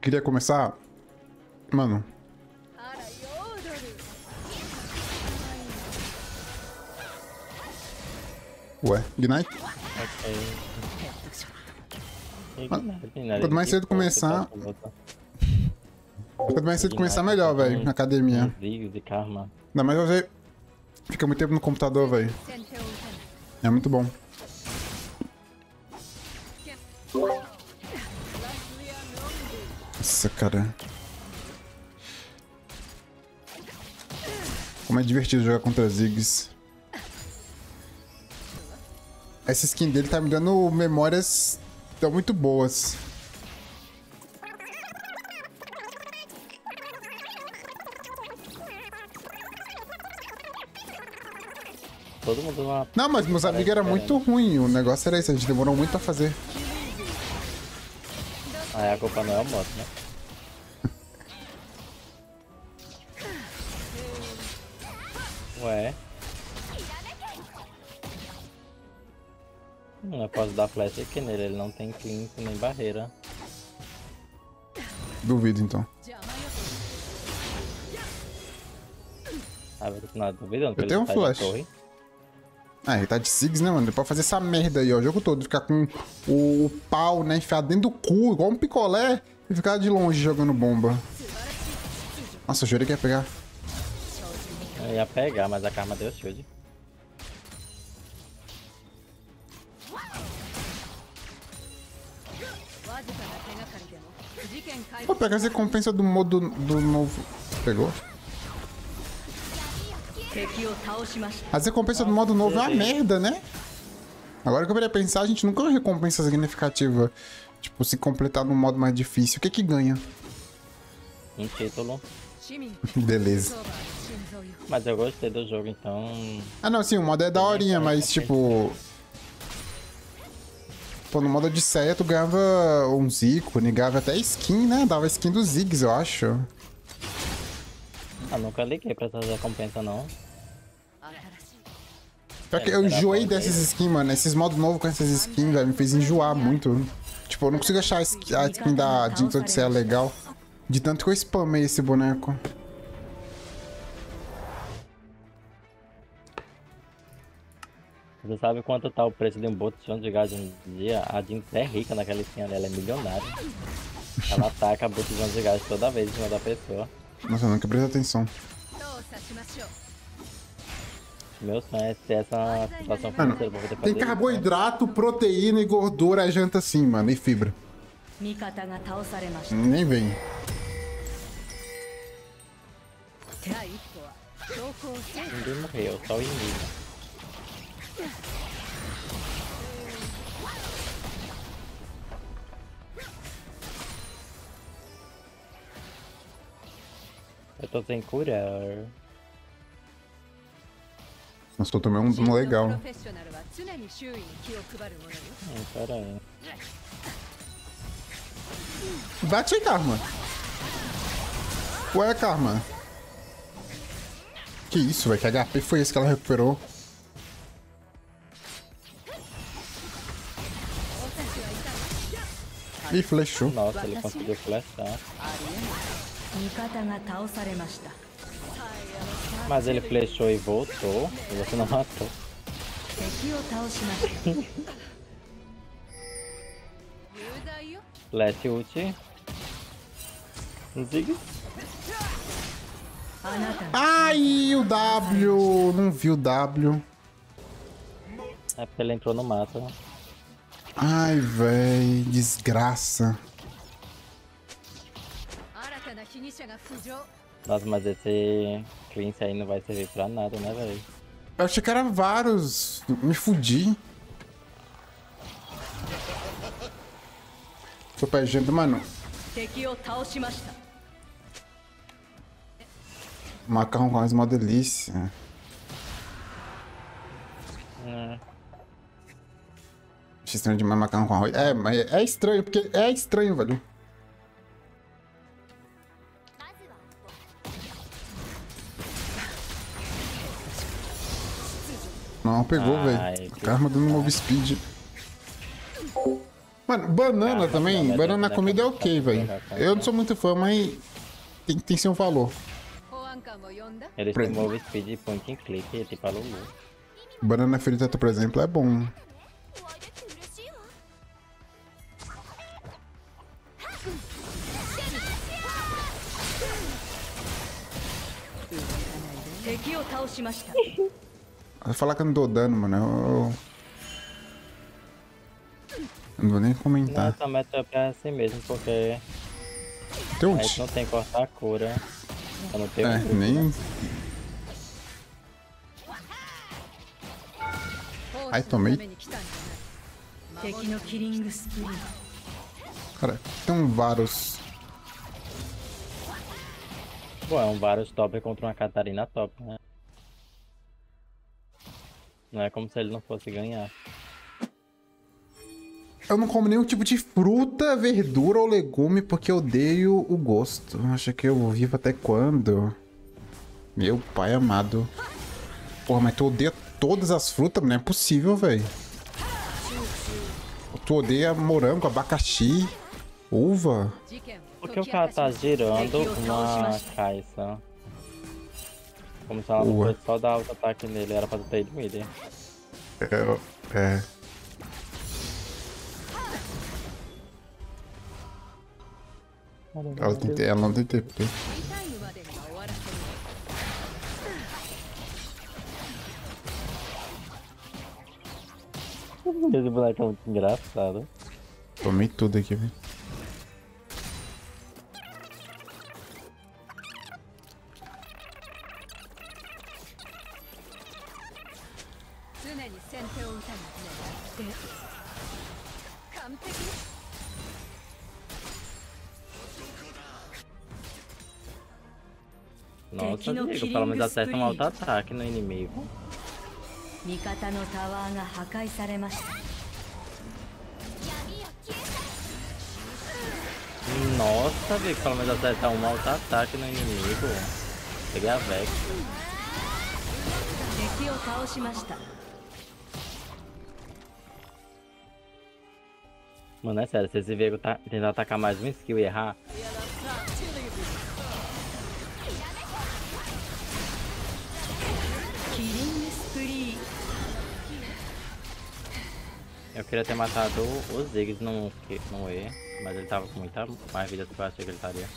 queria começar... Mano. Ué, Ignite? Quanto mais cedo começar... Quanto mais cedo começar, melhor, velho, na academia. Ainda mais você fica muito tempo no computador, velho. É muito bom. Nossa, cara. Como é divertido jogar contra Ziggs. Essa skin dele tá me dando memórias tão muito boas. Todo mundo lá. Não, mas meus amigos era muito ruim. O negócio era isso, a gente demorou muito a fazer. Ah, a culpa não é o moto, né? Ué. Eu posso dar flash aqui nele, ele não tem clean nem barreira. Duvido, então. Ah, não é duvidando que Eu tenho um flash. Ah, ele tá de Ziggs, né, mano? Ele pode fazer essa merda aí, ó, o jogo todo. Ficar com o pau, né, enfiado dentro do cu, igual um picolé, e ficar de longe jogando bomba. Nossa, eu jurei que ia pegar. Eu ia pegar, mas a Karma deu shield. Vou pegar as recompensas do modo do novo. Pegou? As recompensas do modo novo é uma merda, né? Agora que eu queria pensar, a gente nunca viu recompensa significativa. Tipo, se completar no modo mais difícil. O que que ganha? Um título. Beleza. Mas eu gostei do jogo, então... Ah, não, sim, o modo é daorinha, mas tipo... Pô, no modo Odisseia tu ganhava uns ícones, ganhava até skin, né? Dava skin dos Ziggs, eu acho. Ah, nunca liguei pra essas recompensas, não. Pior que eu enjoei dessas skins, mano. Esses modos novos com essas skins, velho, me fez enjoar muito. Tipo, eu não consigo achar a skin da Jinx Odisseia legal. De tanto que eu spamei esse boneco. Você sabe quanto tá o preço de um botão de gás hoje em dia? A Jinx é rica naquela skin dela, ela é milionária. Ela ataca botão de gás toda vez em cima da pessoa. Nossa, eu nunca prestei atenção. Meu sonho é ter essa situação financeira pra poder fazer Tem isso, carboidrato, proteína e gordura, janta assim, mano. E fibra. Nem vem. Ninguém morreu, só o inimigo. Eu tô sem curar. Nossa, eu tomei um legal. Pera aí. Bate aí, Karma. Ué, Karma. Que isso, velho? Que HP foi esse que ela recuperou? Ih, flechou. Nossa, ele conseguiu flechar. Mas ele flechou e voltou. E você não matou. Flash ult. Ziggs. Ai, o W. Não vi o W. É porque ele entrou no mato. Ai, véi. Desgraça. Nossa, mas esse cleanse aí não vai servir pra nada, né, velho? Eu achei que era vários. Me fudi. Tô perdendo, mano. Macarrão com mais uma delícia. Achei estranho demais macarrão com arroz. É, mas é estranho, porque é estranho, velho. Não, pegou, velho. Karma dando move speed. Mano, banana Ah, também. mas Banana na é comida é como ok, tá velho. com Eu não sou muito fã, mas tem seu valor. Eles Pra- têm move speed e point and click, tipo a Lulu. Banana frita, por exemplo, é bom. Vai falar que eu não dou dano, mano. Eu não vou nem comentar. Nossa, meta é pra assim mesmo, porque Tem a ult? gente não tem que cortar a cura. Eu não tenho É, ult, nem. né? Ai, tomei. Cara, tem um Varus. Bom, é um Varus top contra uma Catarina top, né? Não é como se ele não fosse ganhar. Eu não como nenhum tipo de fruta, verdura ou legume porque eu odeio o gosto. Acha que eu vivo até quando? Meu pai amado. Porra, mas tu odeia todas as frutas? Não é possível, velho. Tu odeia morango, abacaxi, uva. Por que o cara tá girando uma caixa? Como se ela não Ué. fosse só dar auto-ataque nele, era pra ter ido mid. É. Ela não tem TP. Esse boneco é muito engraçado. Tomei tudo aqui, velho. Nossa, Diego, pelo menos acerta um auto-ataque no inimigo. Nossa, Vic, pelo menos acertar um auto-ataque no inimigo. Peguei a Vex. Mano, é sério, se esse Viego tentar atacar mais um skill e errar, eu queria ter matado o Ziggs no E, mas ele tava com muita mais vida do que eu achei que ele estaria.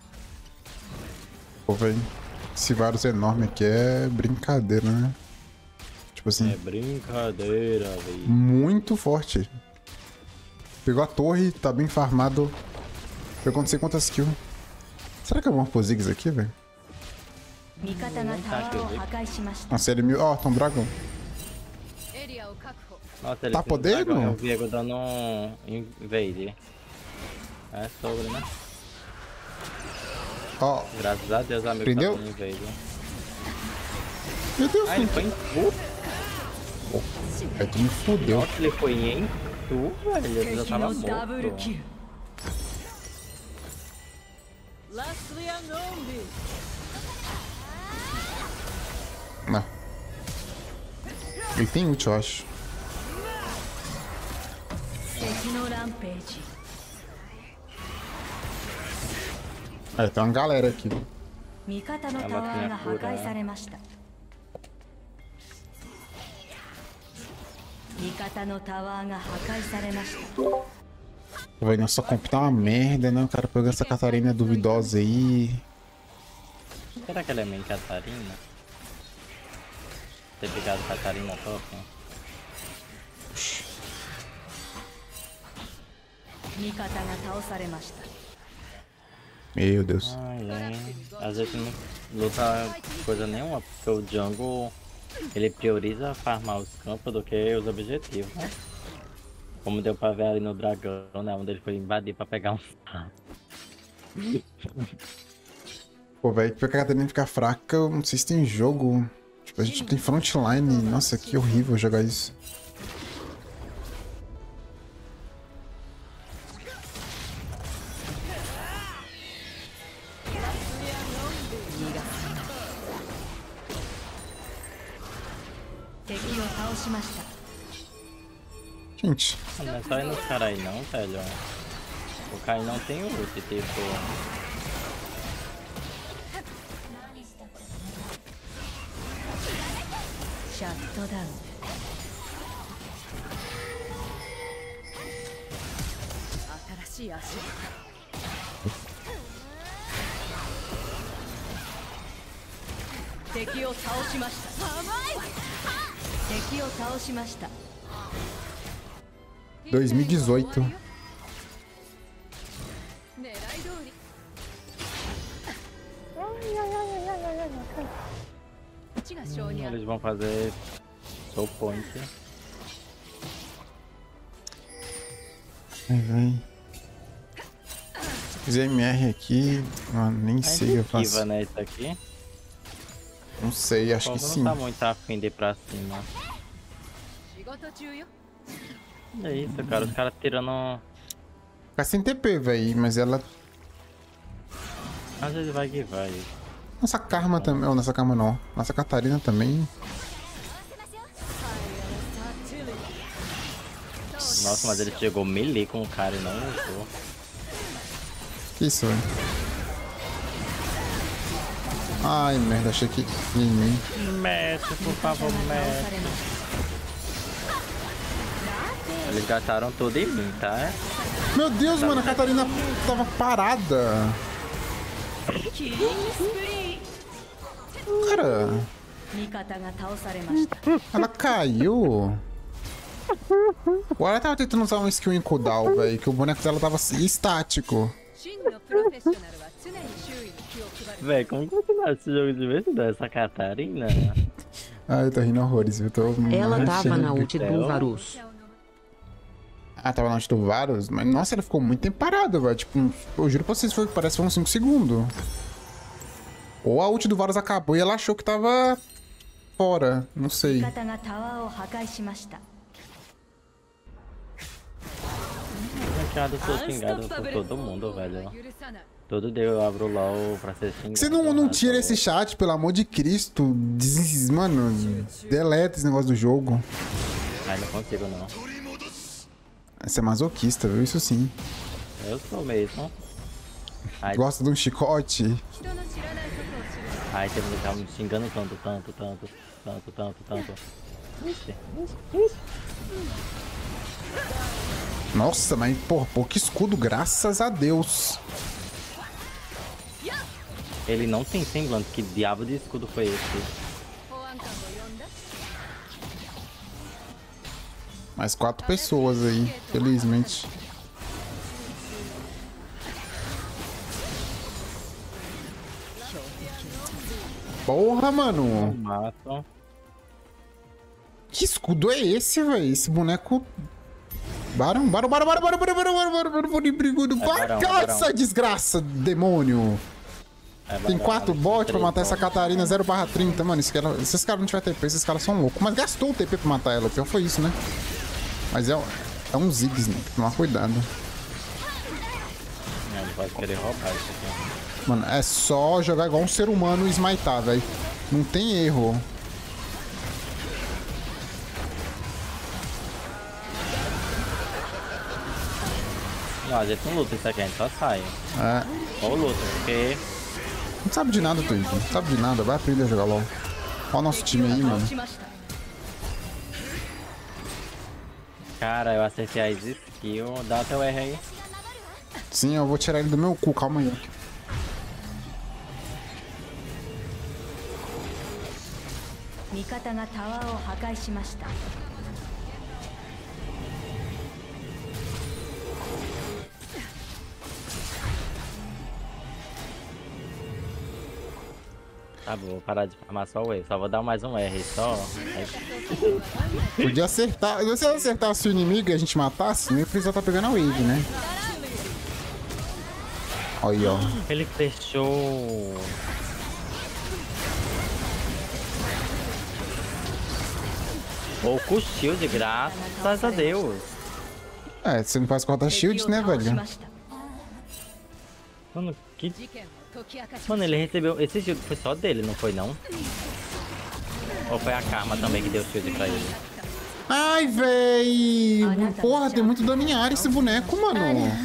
Pô, velho. Esse Varus enorme aqui é brincadeira, né? Tipo assim, É brincadeira, velho. muito forte. Pegou a torre, tá bem farmado. Pegou não sei quantas kills. Será que eu vou pro Ziggs aqui, velho? Nossa, ele mil. Ó, tem um dragão. Nossa, ele Tá fez um podendo? dragão e o Viego dando um invade. É sobre, né? Ó, Graças a Deus, amigo, Prendeu? tá dando invade. meu Deus. Ah, ele foi em tu? Aí tu me fudeu. Nossa, ele foi em tu, velho. Ele já tava morto. Não. Ele tem ult, eu acho. É, tem uma galera aqui. Vai, nossa comp tá uma merda, né? O cara pegou essa Catarina duvidosa aí. Será que ela é main Catarina? Ter pegado Catarina top? Meu Deus. Ai, ai. Às vezes não luta coisa nenhuma, porque o jungle ele prioriza farmar os campos do que os objetivos, né? Como deu pra ver ali no dragão, né? Onde ele foi invadir pra pegar um. Pô, velho, pra Catarina ficar fraca, eu não sei se tem jogo. Tipo, a gente tem frontline. Nossa, que horrível jogar isso. Gente, Não é só ir nos caras aí não, velho. O Kai não tem ult, tipo... Sim. 2018. Eles vão fazer soul point. Ai, vai. Fiz MR aqui, mano, nem sei eu faço. Esquiva, né, isso aqui. Não sei, acho que Não sim. tá muito afim de ir pra cima. É isso, cara, os caras tirando... Fica sem TP, velho, mas ela... Às vezes vai que vai. Nossa Karma também, ou nossa Karma não. Nossa Catarina também. Nossa, mas ele chegou melee com o cara e não usou. Que isso, velho? Ai, merda, achei que em mim. Mete, por favor, mete. Eles gastaram tudo em mim, tá? Meu Deus, mano, a Catarina tava parada. Cara, ela caiu. Ou ela tava tentando usar um skill em cooldown, velho, que o boneco dela tava estático. Véi, como que você nasce esse jogo de vez essa Catarina? Ai, eu tô rindo horrores, viu? Ela tava na ult do Varus. Ah, tava na ult do Varus? Mas, nossa, ela ficou muito tempo parada, velho. Tipo, eu juro pra vocês, parece que foi uns 5 segundos. Ou a ult do Varus acabou e ela achou que tava fora. Não sei. Eu sou xingado por todo mundo, velho. Todo dia eu abro o LOL pra ser xingado. Você não tira esse chat, pelo amor de Cristo. Mano, deleta esse negócio do jogo. Ai, não consigo não. Você é masoquista, viu? Isso sim. Eu sou mesmo. Ai, Gosta de um chicote? ai, tem que tá me xingando tanto. Ixi. Nossa, mas porra, pouco escudo, graças a Deus. Ele não tem semblante. Que diabo de escudo foi esse? Mais 4 pessoas aí, felizmente. Porra, mano. Mato. Que escudo é esse, velho? Esse boneco... Barão. Essa desgraça, demônio. Tem 4 bots pra matar essa Catarina 0/30, mano. Esses caras não tiver TP, esses caras são loucos. Mas gastou o TP pra matar ela, o pior foi isso, né? Mas é um Ziggs, né? Tem que tomar cuidado. Ele pode querer roubar isso aqui. Mano, é só jogar igual um ser humano e smitar, velho. Não tem erro. Não, a gente não luta isso aqui, a gente só sai. É. Ou luta, porque... Não sabe de nada, Twink. Não sabe de nada. Vai aprender a jogar LOL. Olha o nosso time aí, mano. Cara, eu acertei as skills. Dá até o R aí. Sim, eu vou tirar ele do meu cu. Calma aí. Tá bom, vou parar de farmar só o E. Só vou dar mais um R só. Podia acertar. Se você acertasse o inimigo e a gente matasse, nem precisa estar pegando a wave, né? Olha aí, ó. Ele fechou. Pouco shield, graças a Deus. É, você não faz corta shield, né, velho? Mano, que... Mano, ele recebeu... Esse shield foi só dele, não foi não? Ou foi a Karma também que deu shield pra ele? Ai, véi! Porra, tem muito dano em área esse boneco, mano.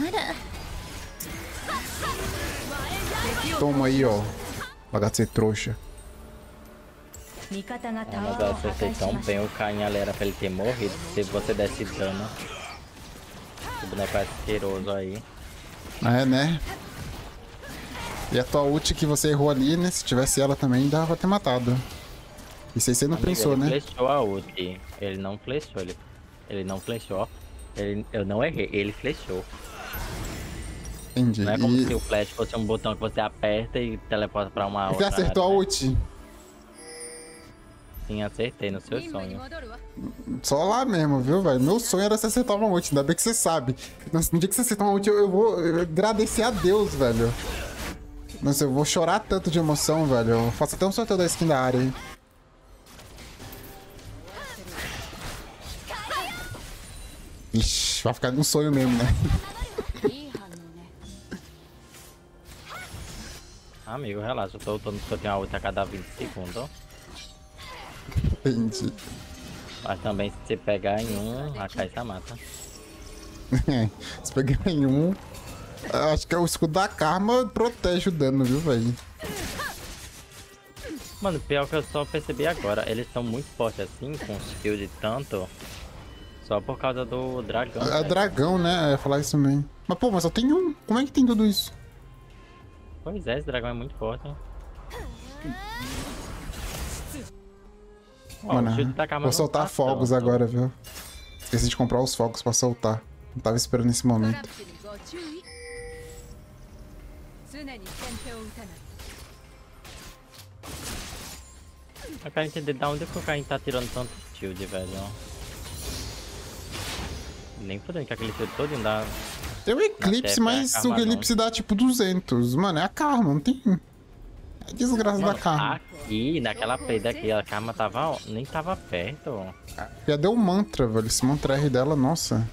Toma aí, ó. Lagarto ser trouxa. Mas eu acertei tão bem o Caim ali, era pra ele ter morrido. Se você desse dano. O boneco é asqueroso aí. É, né? E a tua ult que você errou ali, né? Se tivesse ela também, dava pra ter matado. Isso aí você não pensou, né? Ele flechou a ult. Ele não flechou. Ele não flechou. Eu não errei. Ele flechou. Entendi. Não é como se o flash fosse um botão que você aperta e teleporta pra uma outra. Você acertou área, a né? ult? Sim, acertei no seu sonho. Só lá mesmo, viu, velho? Meu sonho era você acertar uma ult, ainda bem que você sabe. Nossa, no dia que você acertar uma ult, eu vou agradecer a Deus, velho. Nossa, eu vou chorar tanto de emoção, velho. Eu faço até um sorteio da skin da área aí. Ixi, vai ficar num sonho mesmo, né? Amigo, relaxa, eu tô lutando porque eu tenho a ult a cada 20 segundos. Entendi. Mas também se você pegar em um, a Caixa mata. Se pegar em um, acho que o escudo da Karma protege o dano, viu, velho? Mano, pior que eu só percebi agora, eles estão muito fortes assim, com skill de tanto, só por causa do dragão. É velho. dragão, né? Eu ia falar isso também. Mas, pô, mas só tem um. Como é que tem tudo isso? Pois é, esse dragão é muito forte. Hein? Ó, o Mano, shield da Karma vou não soltar tá fogos tanto. agora, viu? Esqueci de comprar os fogos pra soltar. Não tava esperando esse momento. Eu quero entender de onde que o Caim tá tirando tanto shield, velho. Nem fodendo que aquele shield todo dá. Tem o Eclipse, Até mas a o Karma Eclipse dá tipo 200. Mano, é a Karma, não tem... É desgraça da Karma. Aqui, naquela play daqui, a Karma tava, nem tava perto. Já deu um mantra, velho. Esse mantra R dela, nossa.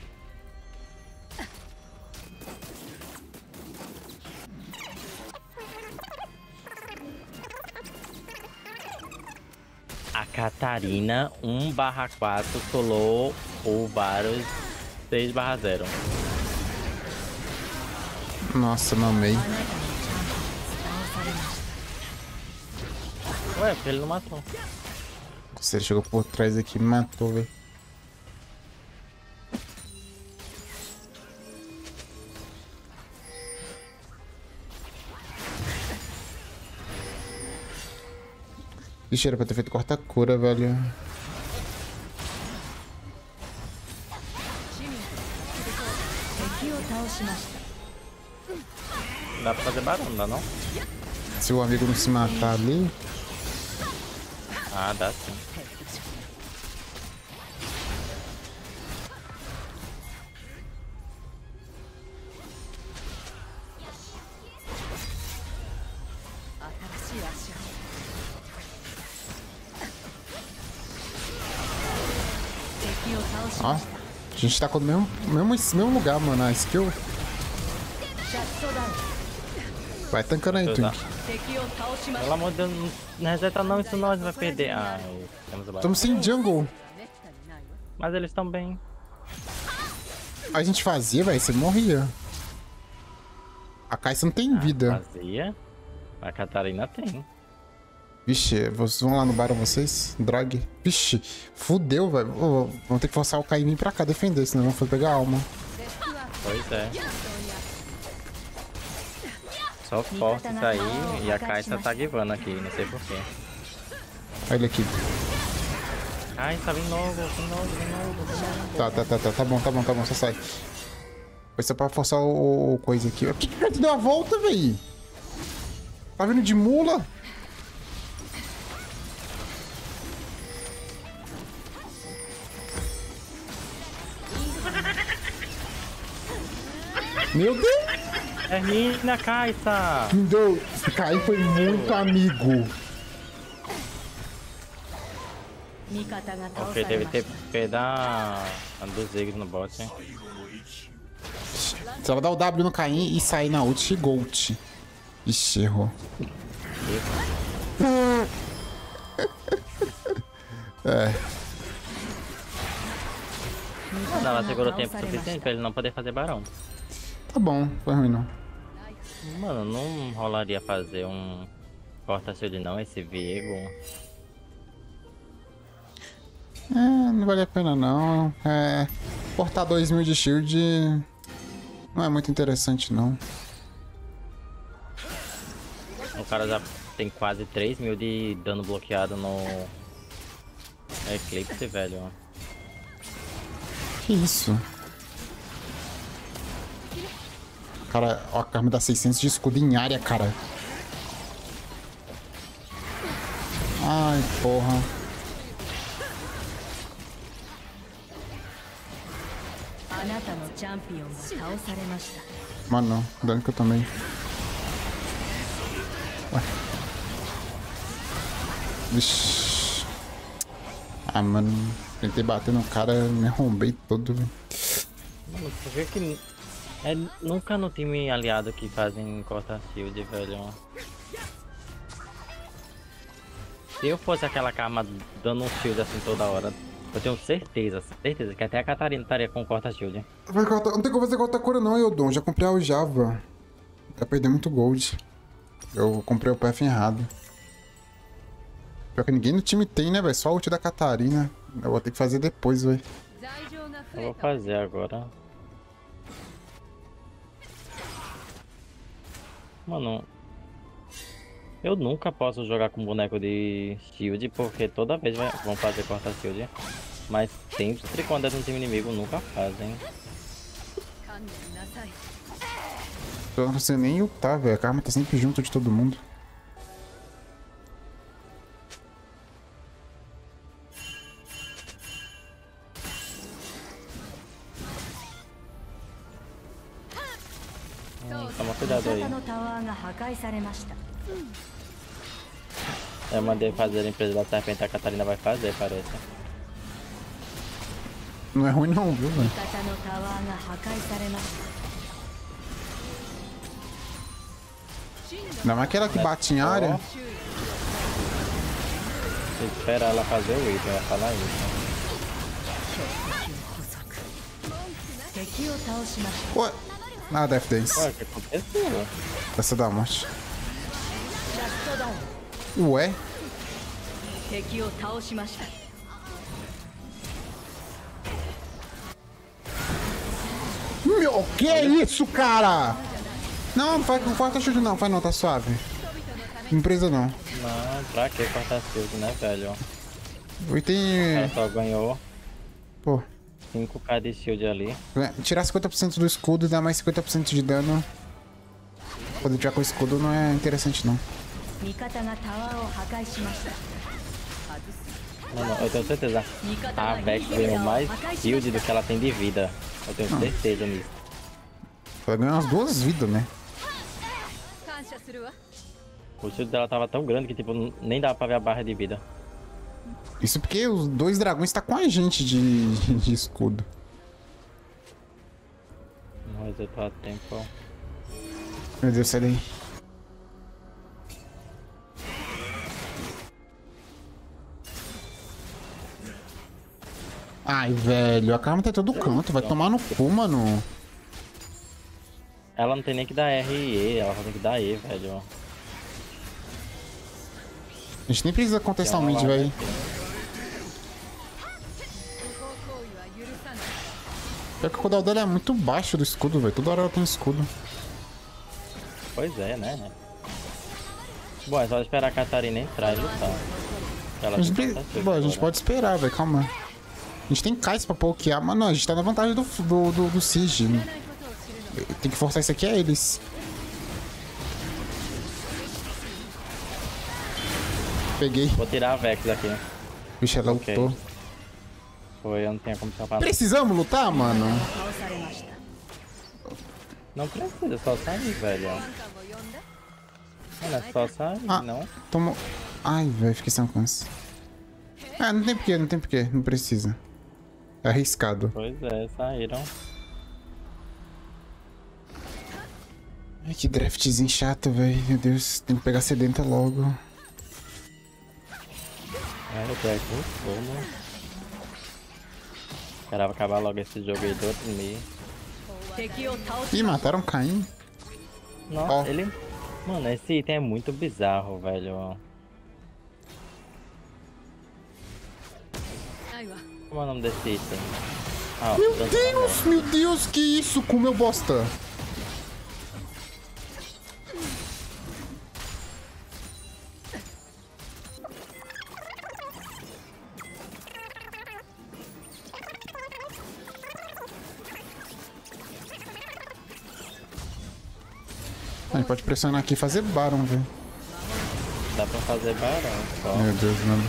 A Catarina 1/4 solou o Varus 6/0. Nossa, mamei. Ué, porque ele não matou. Você chegou por trás aqui e me matou, velho. Ixi, era pra ter feito corta-cura, velho. Dá pra fazer barulho, não dá não? Se o amigo não se matar ali... Ah, dá sim. Ó, a gente tá com o mesmo lugar, mano. A skill. Vai tancando aí, Deixa eu Twink. Pelo amor de Deus, não reseta não, isso nós vai perder. Ah, temos o barulho. Estamos sem jungle. Mas eles estão bem. A gente fazia, velho, você morria. A Kai'Sa não tem vida. Fazia. A Catarina tem. Vixe, vocês vão lá no Baron vocês? Drag. Vixe, fudeu, velho. Ô, vamos ter que forçar o Kai vir pra cá defender, senão vão pegar a alma. Pois é. Só forte isso aí e a Caixa tá givando aqui, não sei porquê. Olha ele aqui. Caixa, vem logo, vem logo, vem logo, vem logo. Tá bom, só sai. Foi só pra forçar o coisa aqui. Por que tu deu a volta, velho? Tá vindo de mula? Meu Deus! Termina, Caixa! Meu, esse Kai foi muito amigo. Ok, deve ter perdido a dos Ziggs no bot, hein? Você vai dar o W no Caim e sair na ult Gold. Ixi, errou. É. Mas ela segurou tempo suficiente pra ele não poder fazer barão. Tá bom, foi ruim não. Mano, não rolaria fazer um corta-shield não, esse Viego. Não vale a pena não. Cortar 2000 de shield não é muito interessante não. O cara já tem quase 3000 de dano bloqueado no Eclipse, velho. Que isso? Cara, ó, a Karma dá 600 de escudo em área, cara. Ai, porra. Mano, dano que eu tomei. Ué. Vixe. Ah, mano. Tentei bater no cara, me arrombei todo, velho. Mano, por que nunca no time aliado que fazem corta-shield, velho. Se eu fosse aquela Karma dando um shield assim toda hora, eu tenho certeza que até a Catarina estaria com corta-shield. Não tem como fazer corta cura não, Eudon. Já comprei a Java. Vai perder muito gold. Eu comprei o PF errado. Pior que ninguém no time tem, né, velho? Só a ult da Catarina. Eu vou ter que fazer depois, velho. Eu vou fazer agora. Mano, eu nunca posso jogar com boneco de shield porque toda vez vão fazer corta-shield. Mas sempre quando é de um time inimigo nunca fazem. Eu não sei nem ultar, velho. A Karma tá sempre junto de todo mundo. Toma cuidado aí. Eu mandei fazer a empresa da serpente, a Catarina vai fazer, parece. Não é ruim não, viu, velho? Não, mas aquela que bate em área. Tem que esperar ela fazer o item, vai falar isso. Ué. Ah, Death Dance. Ué, o que aconteceu? Essa da morte. Ué? Meu, que é isso, cara? Não, não faz corta-shield não, faz não, tá suave. Empresa não. Não, pra que corta-shield, né, velho? O item... O cara só ganhou Pô. 5k de shield ali. Tirar 50% do escudo e dar mais 50% de dano. Quando tiver com o escudo não é interessante não. Mano, eu tenho certeza. A Vex ganhou mais shield do que ela tem de vida. Eu tenho certeza nisso. Ela ganhou umas 2 vidas, né? O shield dela tava tão grande que tipo, nem dava pra ver a barra de vida. Isso porque os 2 dragões tá com a gente de escudo. Não resetou a tempo. Meu Deus, sai daí. Ai, velho, a Karma tá em todo canto, vai tomar no cu, mano. Ela não tem nem que dar R e E, ela só tem que dar E, velho. A gente nem precisa contestar o mid, velho. Pior que o cooldown dela é muito baixo do escudo, velho. Toda hora ela tem escudo. Pois é, né? Bom, é só esperar a Catarina entrar e lutar. A gente pode esperar, velho, calma. A gente tem Kais pra pokear, mas não, a gente tá na vantagem do Siege. Tem que forçar isso aqui a eles. Peguei. Vou tirar a Vex aqui. Vixe, ela lutou. Foi, eu não tinha como escapar. Precisamos lutar, mano? Não precisa, só sair, velho. Olha, só sair, não. Tomou. Ai, velho, fiquei sem alcance. Ah, não tem porquê, não tem porquê, não precisa. É arriscado. Pois é, saíram. Ai, que draftzinho chato, velho. Meu Deus, tem que pegar sedenta logo. Eu tô aqui, como? Esperava acabar logo esse jogo aí do outro meio. Ih, mataram Caim. Nossa, Ó. ele... Mano, esse item é muito bizarro, velho. Como é o nome desse item? Ah, Meu Deus, que isso? Comeu bosta. A gente pode pressionar aqui e fazer Baron, velho. Dá pra fazer barão, só. Meu Deus, mano.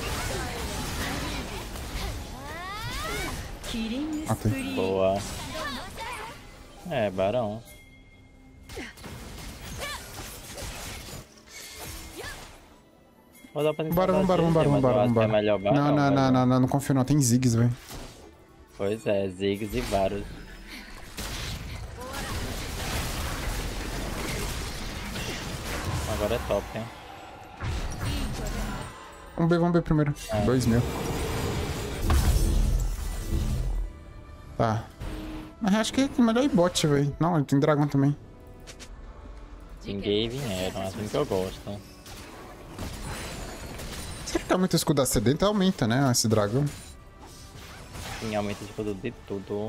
Matei. Boa. É, barão. Vou dar pra tentar Barão, dar barão, GG, barão, mas eu barão, acho que é barão. melhor barão, Não, não, não, velho. não, não, não confio não. Tem Ziggs, velho. Pois é, Ziggs e Varus. Agora é top, hein? Vamos ver primeiro. 2.000. Tá. Mas acho que é melhor ir bot, velho. Não, tem dragão também. Ninguém vieram, assim que eu gosto. Será que aumenta o escudo acidente? Aumenta, né? Esse dragão. Sim, aumenta de tudo, de tudo.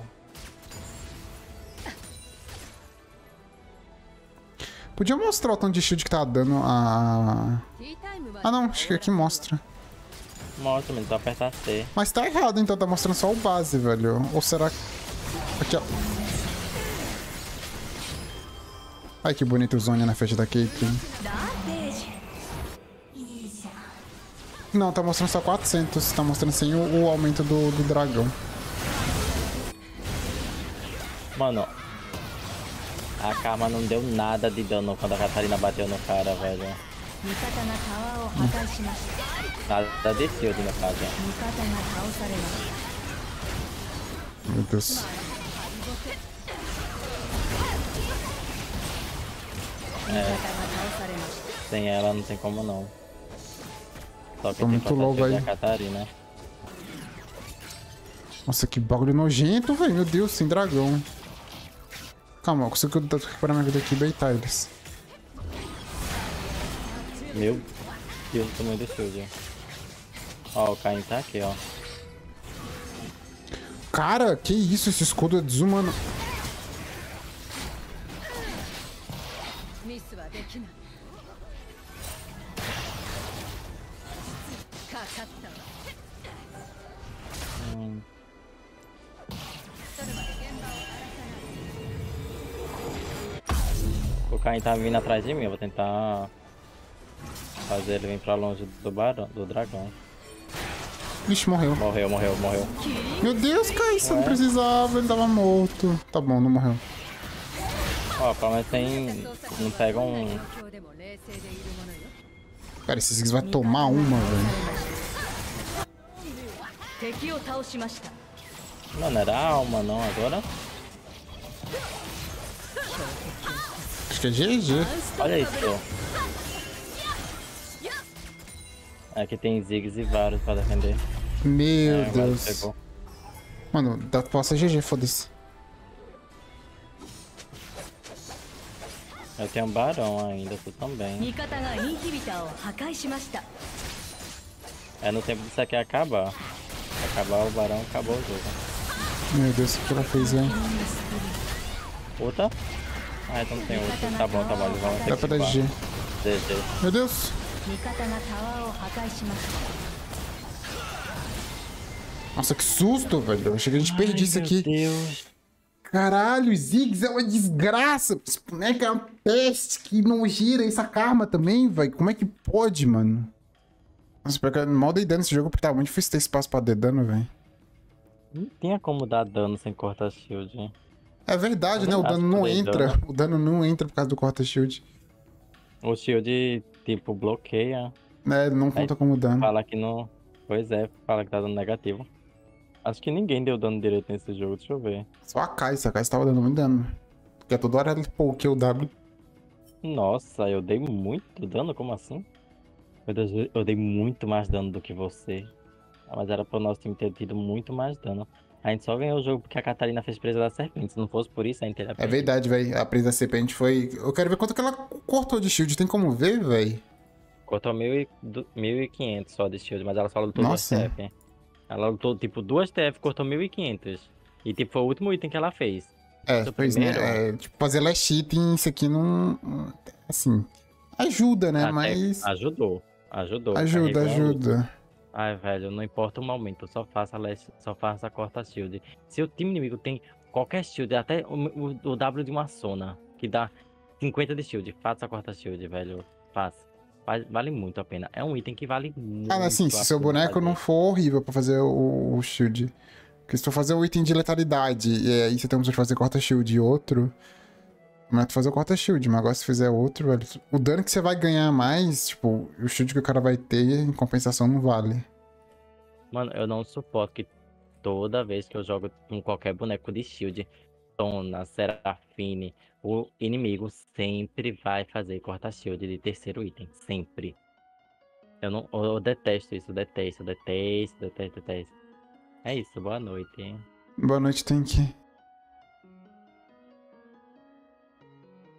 Podia mostrar o tanto de shield que tá dando a... Ah, não. Acho que aqui mostra. Mostra, mas só apertar C. Mas tá errado, então. Tá mostrando só o base, velho. Ou será que... Aqui, ó. Ai, que bonito o Zônia na festa da Caitlyn. Não, tá mostrando só 400. Tá mostrando sem o aumento do dragão. Mano, a Karma não deu nada de dano quando a Catarina bateu no cara, velho. Nada de shield no caso. Meu Deus. Sem ela não tem como não. Só que Tô tem muito low, proteger a velho. Catarina. Nossa, que bagulho nojento, velho. Meu Deus, sem dragão. Calma, eu consigo recuperar minha vida aqui e baitar eles. Meu Deus do tamanho do shield. Ó, o Caim tá aqui, ó. Cara, que isso? Esse escudo é desumano. O Caim tá vindo atrás de mim, eu vou tentar fazer ele vir pra longe do barão, do dragão. Vixe, morreu. Morreu, morreu, morreu. Meu Deus, cara, isso não precisava. Ele tava morto. Tá bom, não morreu. Ó, pelo menos tem... não pega um... Cara, esses Ziggs vai tomar uma, velho. Não, não era alma não, agora... Acho que é GG. Olha isso. Aqui tem Ziggs e Varus pra defender. Meu É, agora Deus. pegou. Mano, dá pra ser GG, foda-se. Eu tenho um barão ainda, tu também. É no tempo disso aqui acabar. Se acabar o barão, acabou o jogo. Meu Deus, o que ela fez, velho? Outra? Ah, então não tem outra. Tá bom, eles vão ter Dá que pra dar chipar. GG. GG. Meu Deus. Nossa, que susto, velho. Eu achei que a gente perdia isso aqui. Meu Deus. Caralho, Ziggs é uma desgraça. Esse boneco é uma peste. Que nojeira essa Karma também, velho. Como é que pode, mano? Nossa, pior que eu mal dei dano nesse jogo porque tá muito difícil ter espaço pra dar dano, velho. Não tinha como dar dano sem cortar shield. É verdade, né? O Acho dano que não dei entra. dano. O dano não entra por causa do corta-shield. O shield, tipo, bloqueia. Né? Não conta como dano. Fala que não... Pois é, fala que tá dando negativo. Acho que ninguém deu dano direito nesse jogo, deixa eu ver. Só a Kai'Sa tava dando muito dano. Porque toda hora ela pokeia o W. Nossa, eu dei muito dano? Como assim? Meu Deus, eu dei muito mais dano do que você. Ah, mas era pro nosso time ter tido muito mais dano. A gente só ganhou o jogo porque a Catarina fez presa da serpente. Se não fosse por isso, a gente teria É perdido. verdade, velho. A presa da serpente foi... Eu quero ver quanto que ela cortou de shield. Tem como ver, velho? Cortou 1.500 só de shield, mas ela só lutou duas Nossa. TF. Ela lutou, tipo, duas TF, cortou 1.500. E, tipo, foi o último item que ela fez. É, O pois, né? primeiro, É, tipo, fazer last item, isso aqui não... Assim... Ajuda, né? até Mas... ajudou. Ajudou. Ajuda, Carregou uma luta. ajuda. Ai, velho, não importa o momento, só faça corta shield. Se o time inimigo tem qualquer shield, até o W de uma Sona, que dá 50 de shield, faça corta shield, velho. Faça. Vale muito a pena. É um item que vale Ah, assim, muito se a seu pena boneco não fazer. for horrível pra fazer o shield. Porque se tu fazer o item de letalidade e aí você tem opção de fazer corta shield e outro... Mas tu fazer o corta shield, mas agora se fizer outro, velho... O dano que você vai ganhar mais, tipo... O shield que o cara vai ter, em compensação, não vale. Mano, eu não suporto que toda vez que eu jogo com qualquer boneco de shield, Sona, Serafine, o inimigo sempre vai fazer corta shield de terceiro item. Sempre. Eu detesto isso, detesto. É isso, boa noite, hein? Boa noite, Tank.